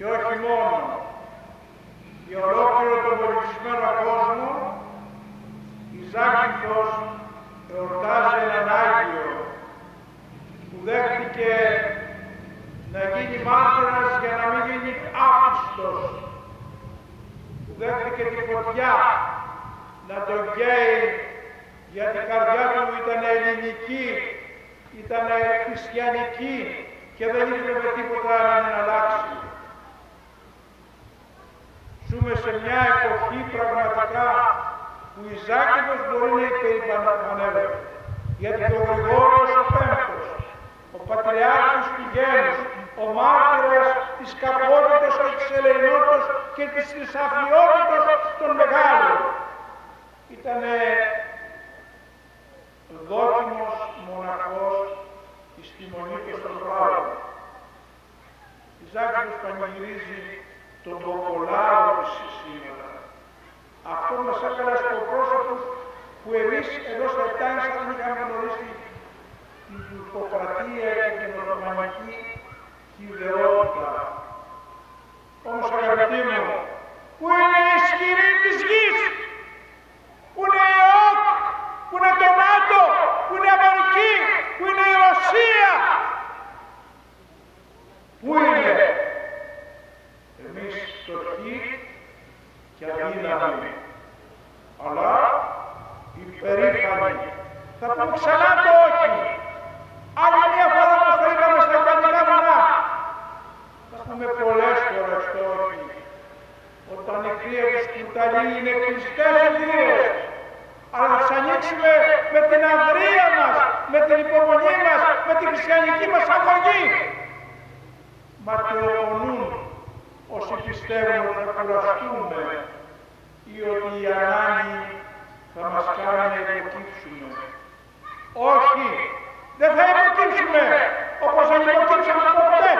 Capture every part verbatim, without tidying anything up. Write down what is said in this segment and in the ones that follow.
και όχι μόνο για ολόκληρο τον πολιτισμένο κόσμο, η Ζάκυνθος εορτάζει έναν Άγιο που δέχτηκε να γίνει μάρτυρας για να μην γίνει άπιστος, που δέχτηκε τη φωτιά να τον καίει, γιατί η καρδιά του ήταν ελληνική, ήταν χριστιανική και δεν ήθελε με τίποτα να την αλλάξει. Ζούμε σε μια εποχή πραγματικά που η Ζάκυνθος μπορεί να υπερηφανεύεται, γιατί ο Γρηγόριος ο Πέμπτος, ο Πατριάρχης του Γένους, ο μάρτυρας της καπότητας και της ελεηνότητας και της θησαυλιότητας των μεγάλων, ήταν δόκιμος μοναχός στη μονή και στον πράγμα. Η Ζάκυνθος πανηγυρίζει τον Ποπολάρο της σήμερα. Αυτό μας έφερε στο πρόσωπο που εμείς εδώ στα Ιτάνης δεν είχαμε γνωρίσει την τουρκοκρατία και την οθωμανική κυβερνότητα. Όμως αγαπητοί μου, πού είναι η ισχυρή της γης, πού είναι η ΟΚ, πού είναι το ΝΑΤΟ, πού είναι η Αμερική, πού είναι η Ρωσία, πού είναι? Εμείς φτωχοί και αδύναμοι, αλλά υπερήφανοι. Θα πούμε ξανά το όχι. Άλλη μια φορά όπως το είπαμε στα Ιταλικά βουνά. Θα πούμε πολλές φορές το όχι. Όταν η κρύα του σκουταλί είναι κλειστές οι θύρες, αλλά θα τις ανοίξουμε με την ανδρεία μας, με την υπομονή μας, με την χριστιανική μας αγωγή. Ματαιοπονούν όσοι πιστεύουν ότι θα κουραστούμε ή ότι η ανάγκη θα μας κάνει να υποκύψουμε. Όχι, δεν θα υποκύψουμε όπως δεν υποκύψαμε ποτέ.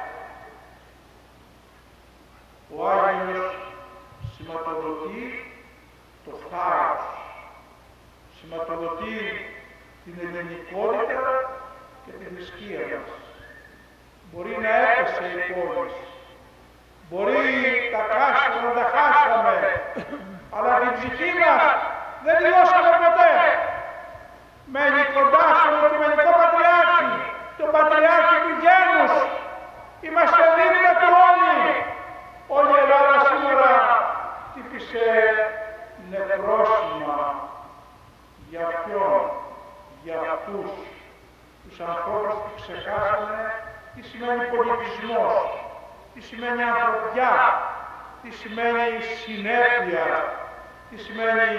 Ο Άγιος σηματοδοτεί το θάρρος, σηματοδοτεί την ελληνικότητα και τη θρησκεία μας. Μπορεί να έπεσε η πόλη, μπορεί τα κάστα να τα χάσαμε, αλλά την ψυχή μας δεν λιώσαμε ποτέ. Μένει κοντά στον Οικουμενικό Πατριάρχη, τον Πατριάρχη του Γένους. Είμαστε δίπλα του όλοι. Όλη η Ελλάδα σήμερα τύπησε νεκρόσημα. Για ποιον? Για αυτούς τους ανθρώπους που ξεχάσανε τι σημαίνει πολιτισμός, τι σημαίνει ανθρωπιά, τι σημαίνει συνέπεια, τι σημαίνει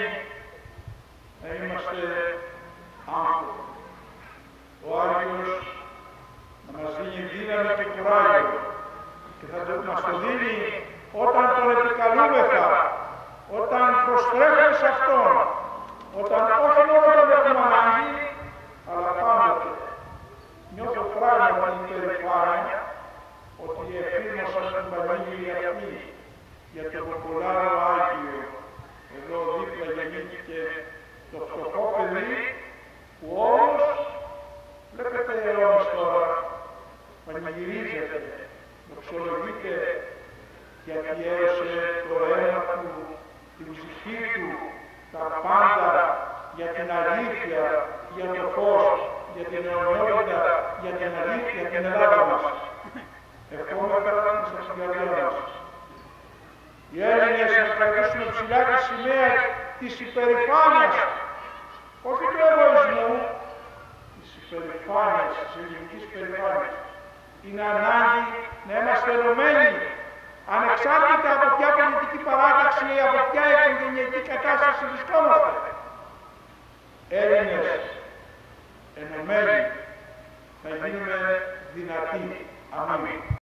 να είμαστε άνθρωποι. Ο Άγιος να μας δίνει δύναμη και κουράγιο και θα το, μας το δίνει όταν τον επικαλούμεθα, όταν προστρέφουμε σε Αυτόν, όταν όχι μόνο τον έχουμε ανάγκη, αλλά πάντοτε. Νιώθω πράγματι υπερηφάνεια ότι εφήρμοσα την Παναγία αυτή για το Ποπολάρο Άγιο. Εδώ δίπλα γεννήθηκε το φτωχό παιδί που όμως, βλέπετε αιώνες τώρα, πανηγυρίζεται, δοξολογείται γιατί έωσε το αίμα του, την ψυχή του, τα πάντα για την αλήθεια, για το φως, για την αιωνιότητα, για την αλήθεια, για την Ελλάδα μας. Ευχόμεθα στα συγκαρδιά μας. Οι Έλληνες να κρατήσουν ψηλά τη σημαία της υπερηφάνειας, όχι του εγωισμού, της υπερηφάνειας, της ελληνικής υπερηφάνειας. Είναι ανάγκη να είμαστε ενωμένοι, ανεξάρτητα από ποια πολιτική παράταξη ή από ποια οικογενειακή κατάσταση βρισκόμαστε.